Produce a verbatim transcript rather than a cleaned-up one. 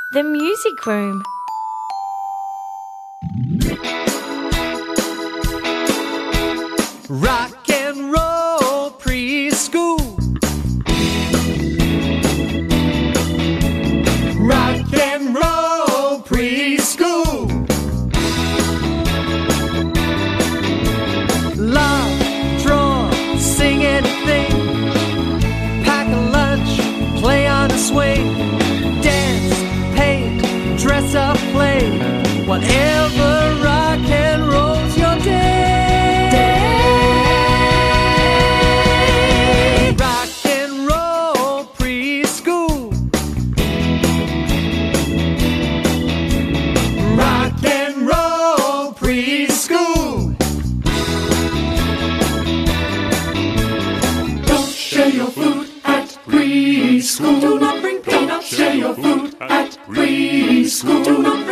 The music room. Rock and roll preschool. Rock and roll preschool. Laugh, draw, sing anything. Pack a lunch, play on a swing. Dance, paint, dress up, play. Whatever rock and roll's your day. Share your food at preschool. Do not bring peanuts. Share your food at preschool. Do not